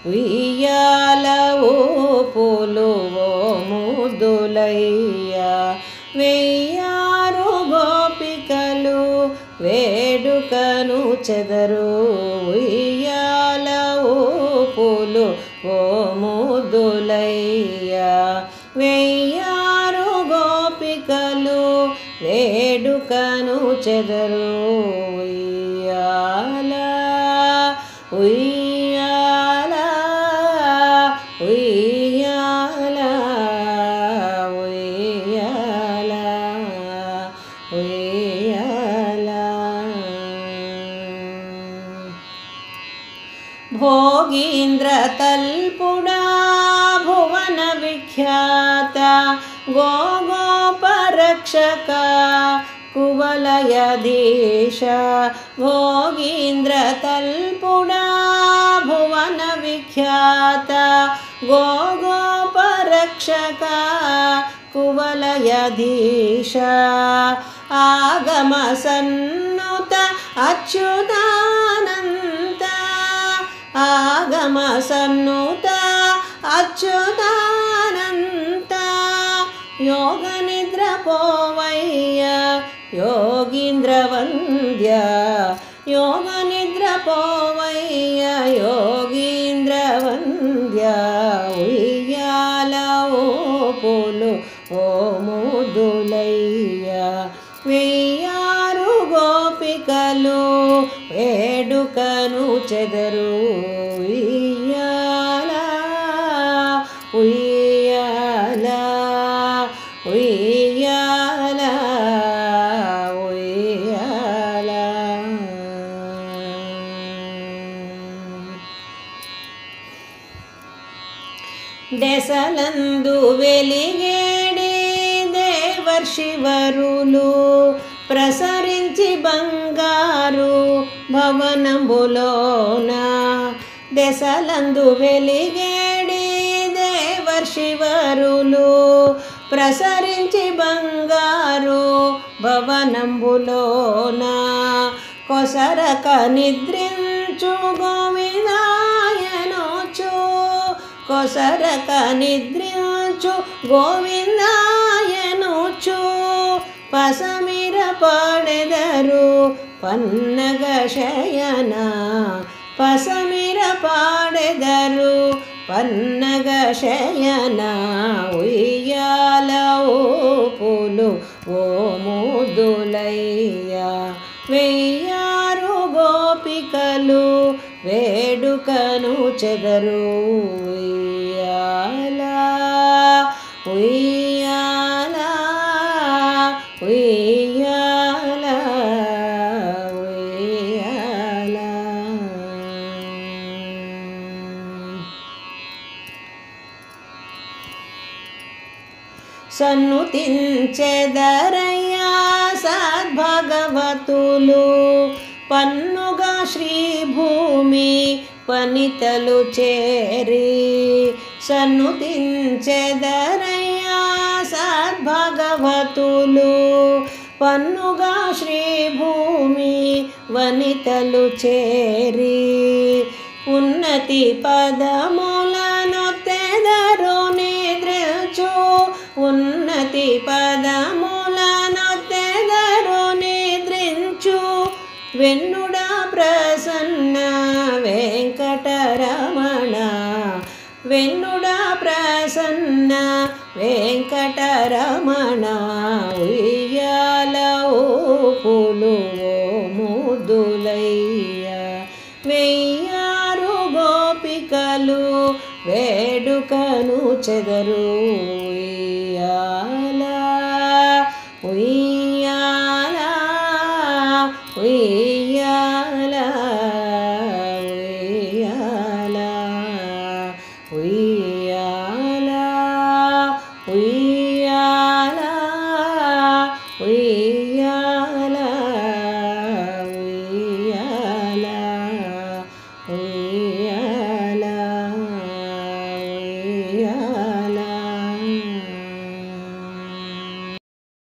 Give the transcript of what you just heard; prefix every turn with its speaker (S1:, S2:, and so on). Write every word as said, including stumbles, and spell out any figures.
S1: ఉయ్యాల ఊపులు ఓ ముద్దులయ్య వెయ్యారు గోపికలు వేడుకను చెదరు ఉయ్యాల ఊపులు ఓ ముద్దులయ్య వెయ్యారు గోపికలు వేడుకను చెదరు ఉయ్యాల ఉయ్యాల ఉయ్యాల ఉయ్యాల ఉయ్యాల భోగీంద్ర తల్పుడా భువన విఖ్యాత గోగోపరక్షక కువలయధీశ భోగీంద్ర తల్పుడా భువన విఖ్యాత గోగోపరక్షక కువలయధీశ ఆగమ సన్నుత అచ్యుతానంత ఆగమ సన్నుత అచ్యుతానంత యోగ నిద్ర పోవయ్య యోగీంద్ర వంద్య యోగ నిద్ర పోవయ్య యోగీంద్ర వంద్య ఉయ్యాల ఊపులు ఓ ముద్దులయ్య వెయ్యారు గోపికలు వేడుకను చెదరు ఉయ్యాల ఉయ్యాల ఉయ్యాల ఉయ్యాల దశలందు వెలిగేడి దేవర్షివరులు ప్రసరించి బంగారు భవనంబులోన దశలందు వెలిగేడి దేవర్షివరులు ప్రసరించి బంగారు భవనంబులోన కొసరక నిద్రించు గోవిందాయనోచు కొసరక నిద్రించు గోవిందాయనోచు పసమిర పాడెదరు పన్నగ శయన పసమిర పాడెదరు పన్నగ శయన ఉయ్యాల ఊపులు ఓ ముద్దులయ్య వెయ్యారు గోపికలు వేడుకను చెదరు ఉయ్యాల ఉయ్యాల ఉయ్యాల ఉయ్యాల సన్నుతించెదరయ్యా సద్భగవతులు పన్నుగా శ్రీభూమి పనితలు చేరి సన్నుతించెదరయ్యా సద్భగవతులు పన్నుగా శ్రీభూమి వనితలు చేరి ఉన్నతి పదములనొత్తెదరు నిద్రించు ఉన్నతి పదములనొత్తెదరు నిద్రించు వెన్నుడా ప్రసన్న వెంకటరమణ వెన్నుడా ప్రసన్న వెంకటరమణ ఉయ్యాల ఊపులు ఓ ముద్దులయ్య వెయ్యారు గోపికలు వేడుకను చెదరు ఉయ్యాల ఉయ్యాల ఉయ్యాల ఉయ్యాల ఉయ్యాల ఉయ్యాల ఉయ్యాల